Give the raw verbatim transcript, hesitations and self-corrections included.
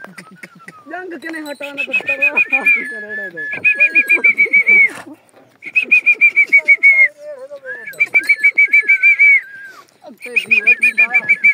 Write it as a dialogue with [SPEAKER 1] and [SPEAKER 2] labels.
[SPEAKER 1] जंग के नहीं हटाना तो तवा करेड़े दो अब ते जीवन की